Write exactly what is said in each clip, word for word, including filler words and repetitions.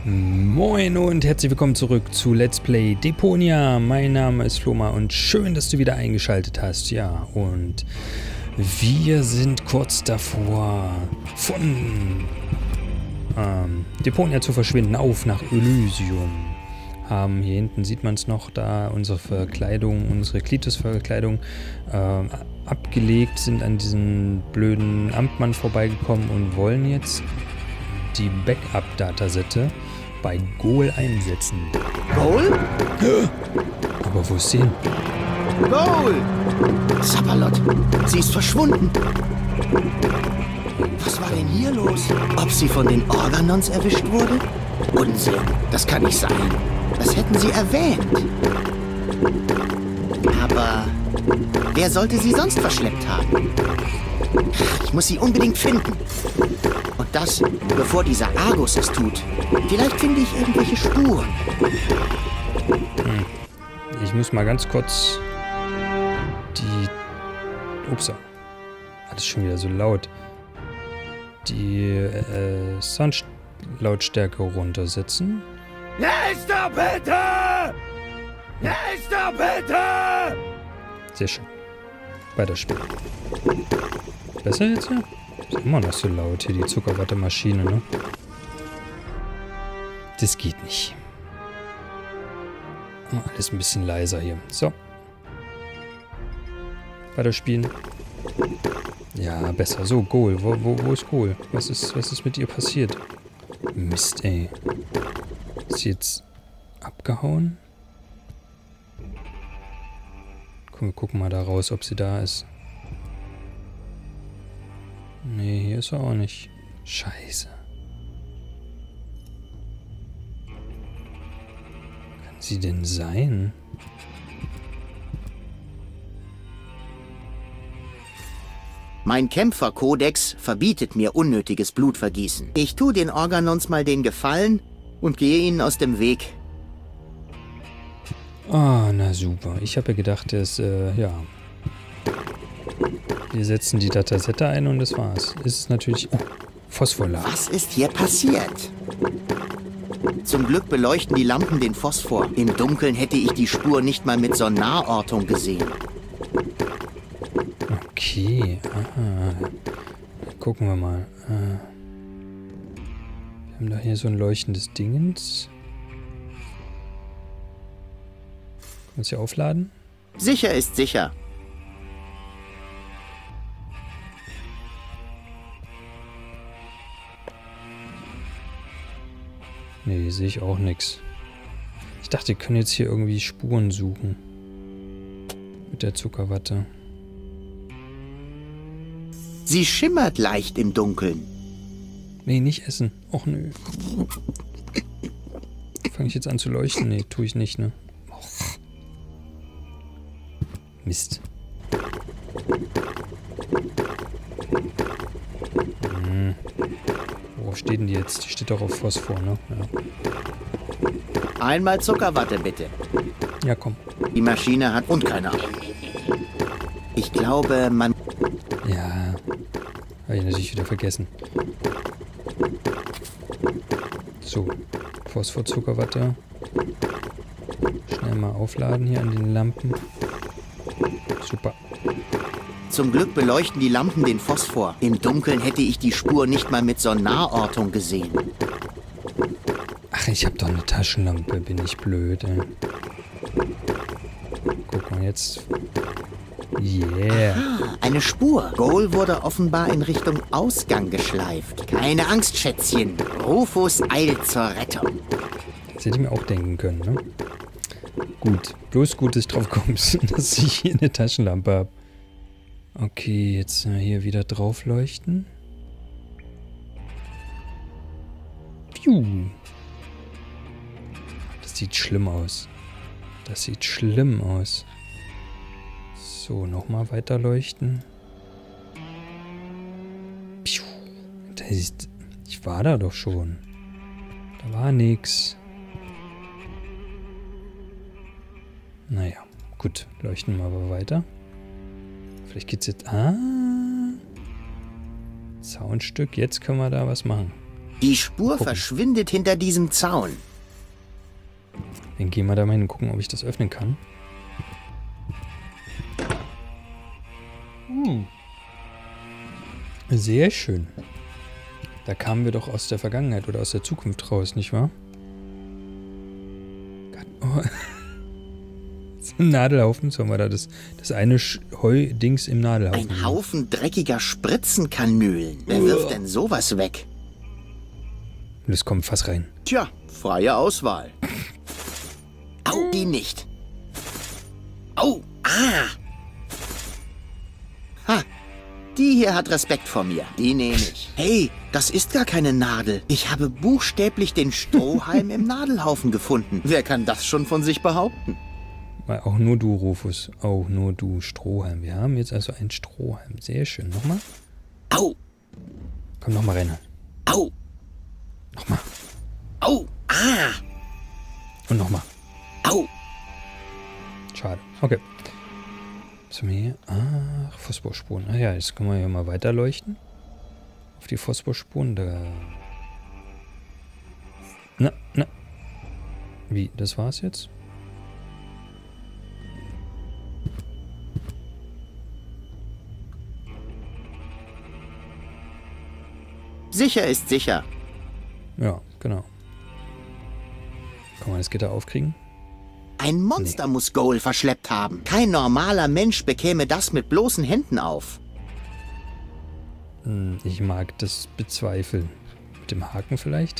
Moin und herzlich willkommen zurück zu Let's Play Deponia. Mein Name ist Floma und schön, dass du wieder eingeschaltet hast. Ja, und wir sind kurz davor, von ähm, Deponia zu verschwinden, auf nach Elysium. Haben hier hinten, sieht man es noch, da unsere Verkleidung, unsere Klitus-Verkleidung äh, abgelegt, sind an diesen blöden Amtmann vorbeigekommen und wollen jetzt die Backup-Datasette bei Ghoul einsetzen. Ghoul? Aber wo ist sie hin? Ghoul! Sapperlot, sie ist verschwunden. Was war denn hier los? Ob sie von den Organons erwischt wurde? Unsinn, das kann nicht sein. Das hätten sie erwähnt. Aber wer sollte sie sonst verschleppt haben? Ich muss sie unbedingt finden. Und das, bevor dieser Argus es tut. Vielleicht finde ich irgendwelche Spuren. Hm. Ich muss mal ganz kurz die... Ups, alles schon wieder so laut. Die äh, Soundlautstärke runtersetzen. Nächster bitte! Nächster bitte! Sehr schön. Weiterspielen. Besser jetzt? Ja? Ist immer noch so laut hier, die Zuckerwatte-Maschine, ne? Das geht nicht. Alles ein bisschen leiser hier. So. Weiterspielen. Ja, besser. So, Ghoul. Wo, wo, wo ist Ghoul? Was ist, was ist mit ihr passiert? Mist, ey. Ist sie jetzt abgehauen? Komm, wir gucken mal da raus, ob sie da ist. Nee, hier ist er auch nicht. Scheiße. Kann sie denn sein? Mein Kämpferkodex verbietet mir unnötiges Blutvergießen. Ich tue den Organons mal den Gefallen und gehe ihnen aus dem Weg. Ah, na super. Ich habe ja gedacht, dass, äh, ja... Wir setzen die Datasette ein und das war's. Ist es natürlich... Oh, Phosphorladen. Was ist hier passiert? Zum Glück beleuchten die Lampen den Phosphor. Im Dunkeln hätte ich die Spur nicht mal mit Sonarortung gesehen. Okay, aha. Gucken wir mal. Wir haben da hier so ein leuchtendes Dingens. Können wir es hier aufladen? Sicher ist sicher. Nee, sehe ich auch nichts. Ich dachte, wir können jetzt hier irgendwie Spuren suchen. Mit der Zuckerwatte. Sie schimmert leicht im Dunkeln. Nee, nicht essen. Och nö. Fange ich jetzt an zu leuchten? Nee, tue ich nicht, ne? Och. Mist. Hm. Worauf steht denn die jetzt? Die steht doch auf Phosphor, ne? Ja. Einmal Zuckerwatte, bitte. Ja, komm. Die Maschine hat... Und keine Ahnung. Ich glaube, man... Ja. Habe ich natürlich wieder vergessen. So. Phosphor-Zuckerwatte. Schnell mal aufladen hier an den Lampen. Super. Zum Glück beleuchten die Lampen den Phosphor. Im Dunkeln hätte ich die Spur nicht mal mit Sonarortung gesehen. Ach, ich habe doch eine Taschenlampe. Bin ich blöd, ey. Guck mal jetzt. Yeah. Aha, eine Spur. Ghoul wurde offenbar in Richtung Ausgang geschleift. Keine Angst, Schätzchen. Rufus eilt zur Rettung. Das hätte ich mir auch denken können, ne? Gut. Bloß gut, dass ich drauf komme, dass ich hier eine Taschenlampe habe. Okay, jetzt äh, hier wieder drauf leuchten. Piu. Das sieht schlimm aus. Das sieht schlimm aus. So, nochmal weiter leuchten. Piu. Das ist, ich war da doch schon. Da war nix. Naja, gut. Leuchten wir aber weiter. Vielleicht geht's jetzt... Ah! Soundstück, jetzt können wir da was machen. Die Spur Gucken. verschwindet hinter diesem Zaun. Dann gehen wir da mal hin und gucken, ob ich das öffnen kann. Hm. Sehr schön. Da kamen wir doch aus der Vergangenheit oder aus der Zukunft raus, nicht wahr? Gott, oh. So ein Nadelhaufen. So haben wir da das, das eine Heudings im Nadelhaufen. Ein Haufen dreckiger Spritzenkanülen. Wer wirft denn sowas weg? Los, komm, fass rein. Tja, freie Auswahl. Au, die nicht. Au, ah. Ha, die hier hat Respekt vor mir. Die nehme ich. Hey, das ist gar keine Nadel. Ich habe buchstäblich den Strohhalm im Nadelhaufen gefunden. Wer kann das schon von sich behaupten? Weil auch nur du, Rufus. Auch nur du, Strohhalm. Wir haben jetzt also einen Strohhalm. Sehr schön. Nochmal. Au. Komm, nochmal rein. Au. Nochmal. Au. Ah. Und nochmal. Au. Schade. Okay. Was haben wir hier? Ach, Phosphorspuren. Ah ja, jetzt können wir hier mal weiterleuchten. Auf die Phosphorspuren. Da. Na, na. Wie? Das war's jetzt? Sicher ist sicher. Ja, genau. Kann man das Gitter aufkriegen? Ein Monster nee. muss Goal verschleppt haben. Kein normaler Mensch bekäme das mit bloßen Händen auf. Hm, ich mag das bezweifeln. Mit dem Haken vielleicht?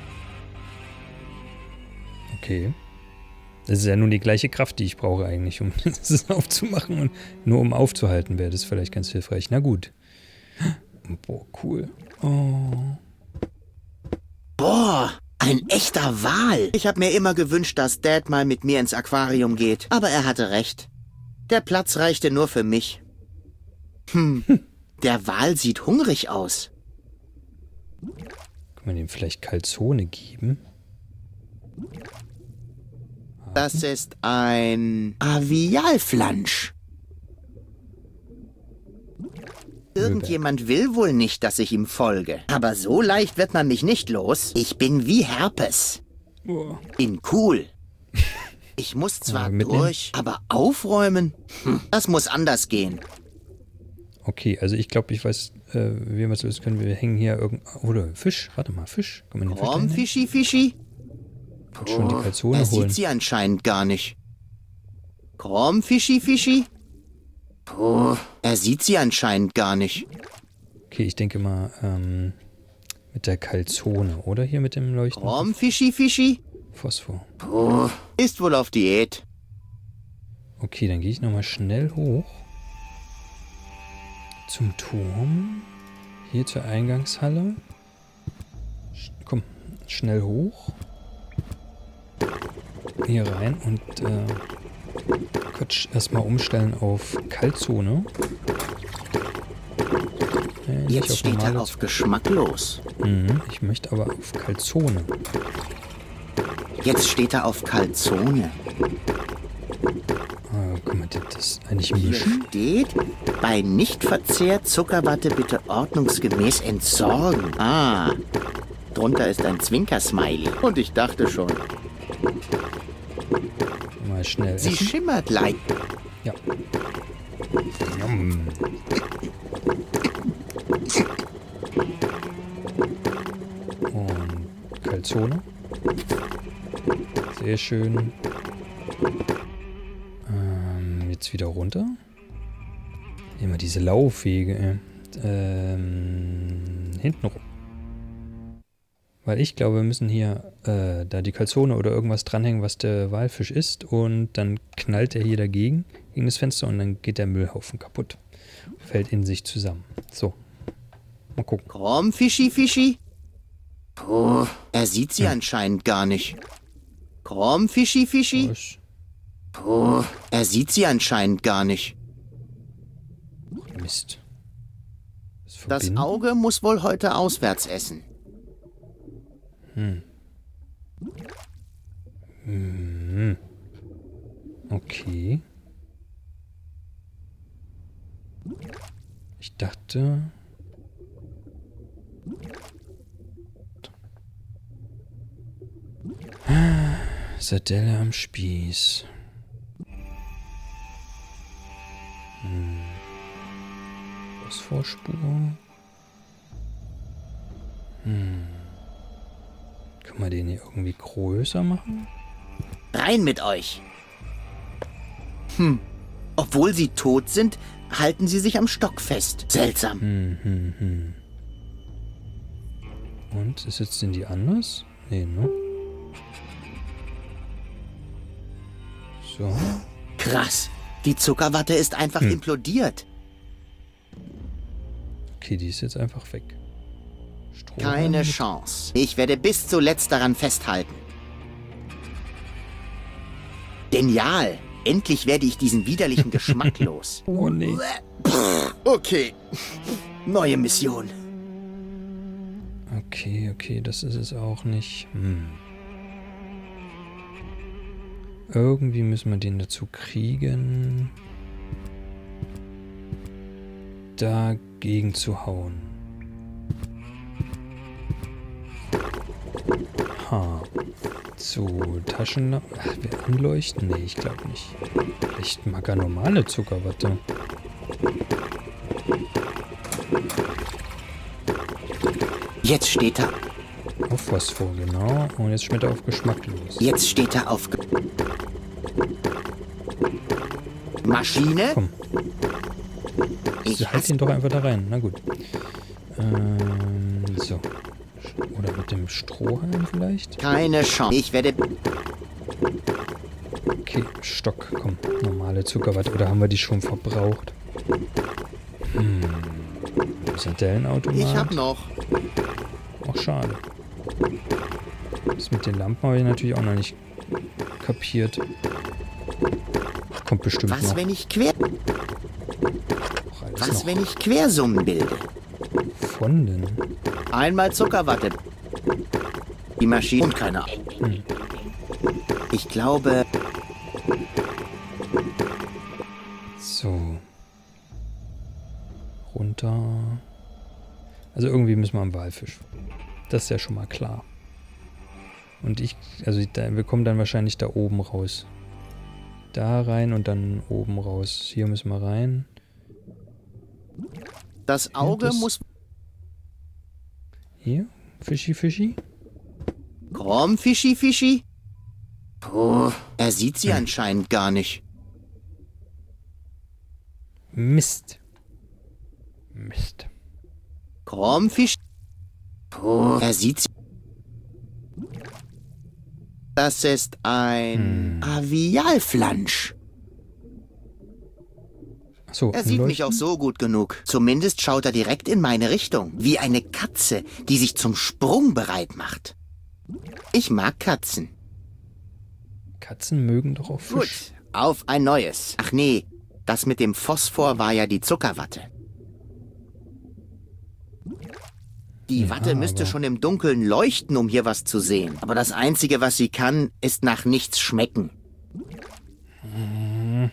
Okay. Das ist ja nun die gleiche Kraft, die ich brauche eigentlich, um das aufzumachen. Und nur um aufzuhalten wäre das vielleicht ganz hilfreich. Na gut. Boah, cool. Oh. Boah, ein echter Wal. Ich habe mir immer gewünscht, dass Dad mal mit mir ins Aquarium geht. Aber er hatte recht. Der Platz reichte nur für mich. Hm, der Wal sieht hungrig aus. Kann man dem vielleicht Calzone geben? Das ist ein Avialflansch. Irgendjemand will wohl nicht, dass ich ihm folge. Aber so leicht wird man mich nicht los. Ich bin wie Herpes. Oh. Bin cool. Ich muss zwar ja, durch, aber aufräumen? Hm, das muss anders gehen. Okay, also ich glaube, ich weiß, äh, wie wir es lösen können. Wir hängen hier irgend... Oder Fisch. Warte mal, Fisch. Kann man den Fisch Komm, Fischi, Fischi. Und schon die Calzone er holen. sieht sie anscheinend gar nicht. Komm, Fischi, Fischi. Puh, er sieht sie anscheinend gar nicht. Okay, ich denke mal, ähm, mit der Calzone, oder? Hier mit dem Leuchten. Komm, Fischi, Fischi. Phosphor. Puh, ist wohl auf Diät. Okay, dann gehe ich nochmal schnell hoch. Zum Turm. Hier zur Eingangshalle. Sch komm, schnell hoch. Hier rein und äh, kurz erstmal umstellen auf Calzone. Äh, Jetzt auf steht er auf geschmacklos. Mhm, ich möchte aber auf Calzone. Jetzt steht er auf Calzone. Äh, kann man das eigentlich Hier mischen? steht, bei Nichtverzehr Zuckerwatte bitte ordnungsgemäß entsorgen. Ah, drunter ist ein Zwinker-Smiley. Und ich dachte schon. Mal schnell Sie essen. schimmert leicht. Ja. Yum. Und Calzone. Sehr schön. Ähm, jetzt wieder runter. Immer diese Laufwege. Ähm, hinten rum. Weil ich glaube, wir müssen hier äh, da die Calzone oder irgendwas dranhängen, was der Walfisch isst. Und dann knallt er hier dagegen, gegen das Fenster, und dann geht der Müllhaufen kaputt. Fällt in sich zusammen. So. Mal gucken. Komm, Fischi, Fischi. Puh, er sieht sie hm. anscheinend gar nicht. Komm, Fischi, Fischi. Was? Puh, er sieht sie anscheinend gar nicht. Mist. Das Auge muss wohl heute auswärts essen. Hm. Hm. Okay. Ich dachte... Sardelle am Spieß. Hm. Phosphorspur. Hm. Kann man den hier irgendwie größer machen? Rein mit euch! Hm. Obwohl sie tot sind, halten sie sich am Stock fest. Seltsam. Hm, hm, hm. Und, ist jetzt sind die anders? Nee, ne? So. Krass. Die Zuckerwatte ist einfach hm. implodiert. Okay, die ist jetzt einfach weg. Strohhalm Keine mit... Chance. Ich werde bis zuletzt daran festhalten. Genial. Endlich werde ich diesen widerlichen Geschmack los. Oh nee. Okay. Neue Mission. Okay, okay, das ist es auch nicht. Hm. Irgendwie müssen wir den dazu kriegen, dagegen zu hauen. Ha. So, Taschenlampe. Ach, wir anleuchten? Nee, ich glaube nicht. Vielleicht mag er normale Zuckerwatte. Jetzt steht er. Auf Phosphor, genau. Und jetzt schmeckt er auf geschmacklos. Jetzt steht er auf... Ge Maschine? Komm. Ich halt ihn doch einfach da rein. Na gut. Ähm, so. Oder mit dem Strohhalm vielleicht? Keine Chance. Ich werde... Okay, Stock. Komm, normale Zuckerwatte. Oder haben wir die schon verbraucht? Hm. Sardellenautomat. Ich hab noch. Ach, schade. Das mit den Lampen habe ich natürlich auch noch nicht kapiert. Kommt bestimmt Was, noch. wenn ich quer... Ach, Was, noch. wenn ich Quersummen bilde? Von denn? Einmal Zuckerwatte. Die Maschine... Und keine Ahnung. Hm. Ich glaube... So. Runter. Also irgendwie müssen wir am Walfisch. Das ist ja schon mal klar. Und ich, also da, wir kommen dann wahrscheinlich da oben raus. Da rein und dann oben raus. Hier müssen wir rein. Das Auge das muss... Hier? Fischi, Fischi? Komm, Fischi, Fischi. Puh, er sieht sie hm. anscheinend gar nicht. Mist. Mist. Komm, Fisch. Puh, er sieht sie. Das ist ein hm. Avialflansch. So, er sieht mich auch so gut genug. Zumindest schaut er direkt in meine Richtung. Wie eine Katze, die sich zum Sprung bereit macht. Ich mag Katzen. Katzen mögen doch auch Fisch. Gut, auf ein neues. Ach nee, das mit dem Phosphor war ja die Zuckerwatte. Die ja, Watte müsste schon im Dunkeln leuchten, um hier was zu sehen. Aber das Einzige, was sie kann, ist nach nichts schmecken. Hm.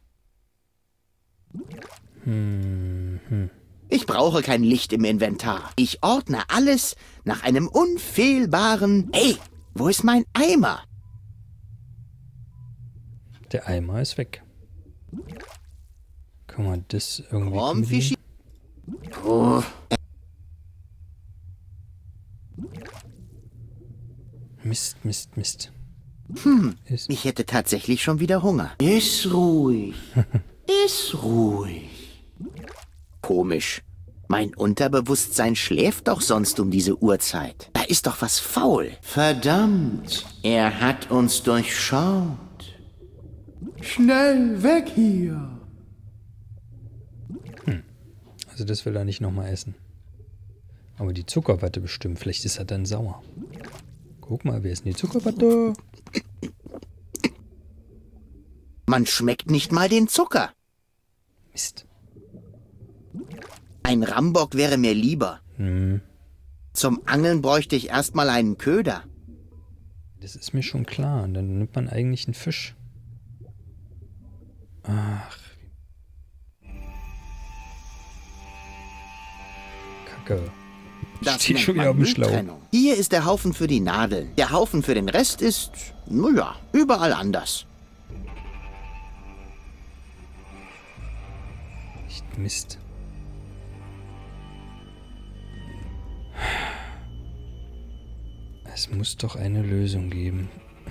Hm, hm. Ich brauche kein Licht im Inventar. Ich ordne alles nach einem unfehlbaren... Hey, wo ist mein Eimer? Der Eimer ist weg. Kann man das irgendwie... Komm, Fischi. Puh. Mist, Mist, Mist. Hm, ist ich hätte tatsächlich schon wieder Hunger. Iss ruhig. Iss ruhig. Komisch. Mein Unterbewusstsein schläft doch sonst um diese Uhrzeit. Da ist doch was faul. Verdammt, er hat uns durchschaut. Schnell weg hier. Hm. Also das will er nicht nochmal essen. Aber die Zuckerwatte bestimmt. Vielleicht ist er dann sauer. Guck mal, wer ist denn die Zuckerwatte? Man schmeckt nicht mal den Zucker. Mist. Ein Rambock wäre mir lieber. Hm. Zum Angeln bräuchte ich erstmal einen Köder. Das ist mir schon klar. Und dann nimmt man eigentlich einen Fisch. Ach. Kacke. Das Steht nennt schon wieder man auf dem Schlauch. Mülltrennung. Hier ist der Haufen für die Nadeln. Der Haufen für den Rest ist, naja, überall anders. Echt Mist. Es muss doch eine Lösung geben.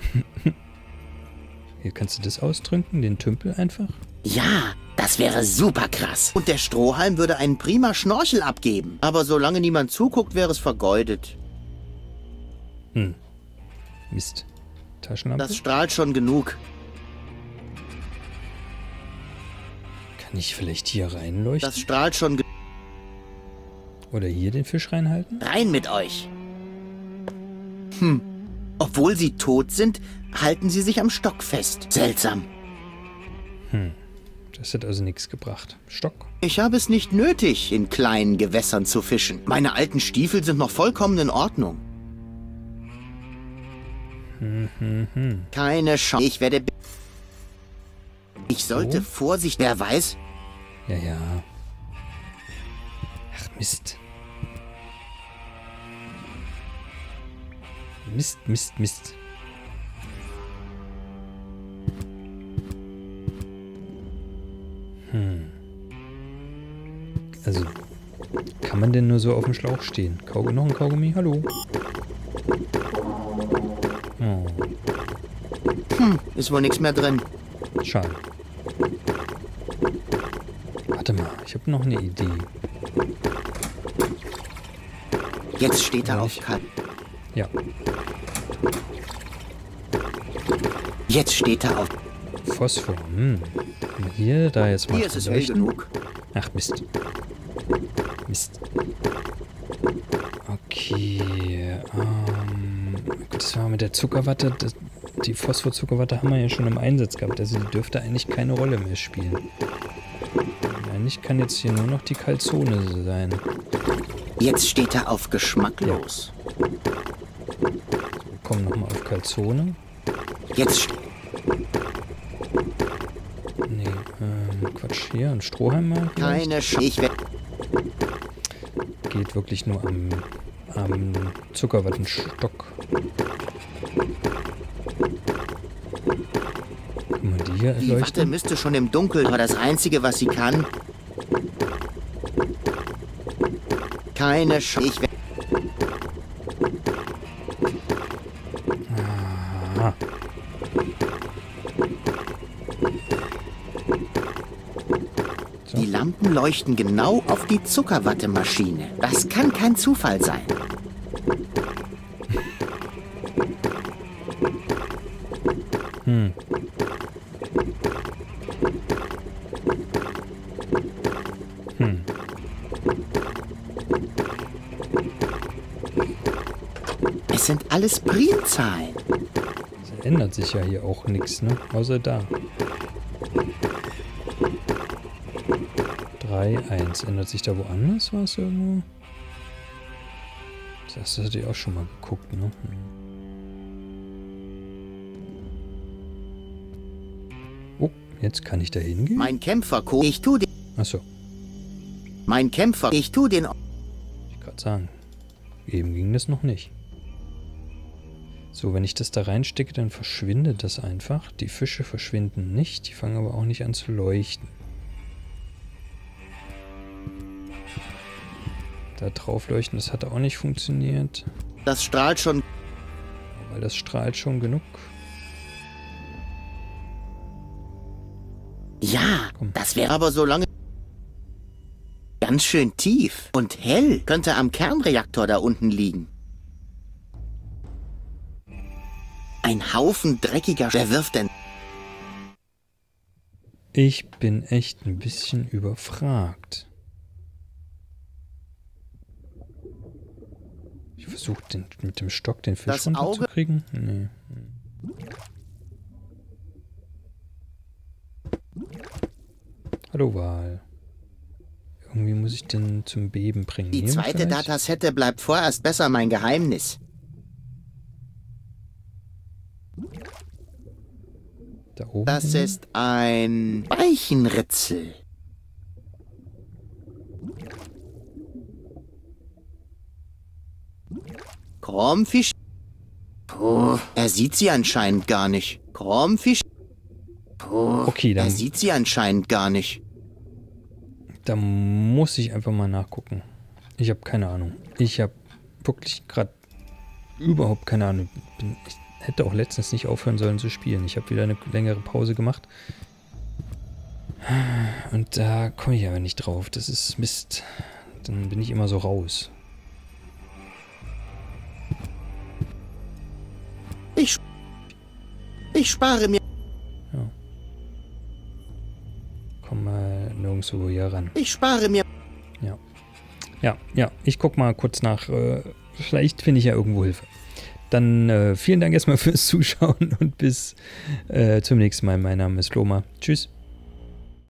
Hier kannst du das ausdrücken, den Tümpel einfach? Ja, das wäre super krass. Und der Strohhalm würde einen prima Schnorchel abgeben. Aber solange niemand zuguckt, wäre es vergeudet. Hm. Mist. Taschenlampe? Das strahlt schon genug. Kann ich vielleicht hier reinleuchten? Das strahlt schon genug. Oder hier den Fisch reinhalten? Rein mit euch. Hm. Obwohl sie tot sind, halten sie sich am Stock fest. Seltsam. Hm. Das hat also nichts gebracht. Stock? Ich habe es nicht nötig, in kleinen Gewässern zu fischen. Meine alten Stiefel sind noch vollkommen in Ordnung. Hm, hm, hm. Keine Chance. Ich werde... Ich sollte So? Vorsicht... Wer weiß? Ja, ja. Ach, Mist. Mist, Mist, Mist. Hm. Also, kann man denn nur so auf dem Schlauch stehen? Kau noch ein Kaugummi? Hallo? Oh, Hm, ist wohl nichts mehr drin. schade. Warte mal, ich habe noch eine Idee. Jetzt steht er Ja, auf ich- Kalt. Ja, Jetzt steht er auf... Phosphor. Hm. Kann man hier, da jetzt mal Hier ist es hell leuchten? genug. Ach, Mist. Mist. Okay, ähm... Gut, das war mit der Zuckerwatte. Das, die Phosphor-Zuckerwatte haben wir ja schon im Einsatz gehabt. Also die dürfte eigentlich keine Rolle mehr spielen. Eigentlich kann jetzt hier nur noch die Calzone sein. Jetzt steht er auf geschmacklos. Wir kommen nochmal auf Calzone. Jetzt steht... Nee, ähm, Quatsch. Hier, ein Strohhalm mal. vielleicht? Keine Chance. Ich werde... Geht wirklich nur am, am Zuckerwattenstock. Guck mal, die hier Die Watte leuchten. müsste schon im Dunkeln, aber das Einzige, was sie kann... Keine Chance. Ich werde... Aha. So. Die Lampen leuchten genau auf die Zuckerwattemaschine. Das kann kein Zufall sein. Hm. Hm. Es sind alles Primzahlen. Es ändert sich ja hier auch nichts, ne? Außer da. drei, eins. Ändert sich da woanders was irgendwo? Das hatte ich auch schon mal geguckt, ne? Oh, jetzt kann ich da hingehen? Mein Kämpfer... Ich tu den... Achso, Mein Kämpfer... Ich tu den... ich gerade sagen. Eben ging das noch nicht. So, wenn ich das da reinstecke, dann verschwindet das einfach. Die Fische verschwinden nicht, die fangen aber auch nicht an zu leuchten. Da drauf leuchten, das hat auch nicht funktioniert. Das strahlt schon... Weil das strahlt schon genug. Ja, Komm. das wäre aber so lange... Ganz schön tief und hell. Könnte am Kernreaktor da unten liegen. Ein Haufen dreckiger... Wer wirft denn... Ich bin echt ein bisschen überfragt. Ich versuche mit dem Stock den Fisch Das Auge- runterzukriegen. Nee. Hallo Wal. Irgendwie muss ich den zum Beben bringen. Die Hier zweite vielleicht? Datasette bleibt vorerst besser mein Geheimnis. Da oben. Das hin? ist ein Weichenritzel. Chromfisch. Puh, er sieht sie anscheinend gar nicht. Chromfisch. Puh, okay, dann... Er sieht sie anscheinend gar nicht. Da muss ich einfach mal nachgucken. Ich habe keine Ahnung. Ich habe wirklich gerade überhaupt keine Ahnung. Bin, ich hätte auch letztens nicht aufhören sollen zu spielen. Ich habe wieder eine längere Pause gemacht. Und da komme ich aber nicht drauf. Das ist Mist. Dann bin ich immer so raus. Ich, ich spare mir... Ja. Komm mal nirgendwo hier ran. Ich spare mir... Ja. Ja, ja. Ich guck mal kurz nach. Äh, vielleicht finde ich ja irgendwo Hilfe. Dann äh, vielen Dank erstmal fürs Zuschauen und bis äh, zum nächsten Mal. Mein Name ist Loma. Tschüss.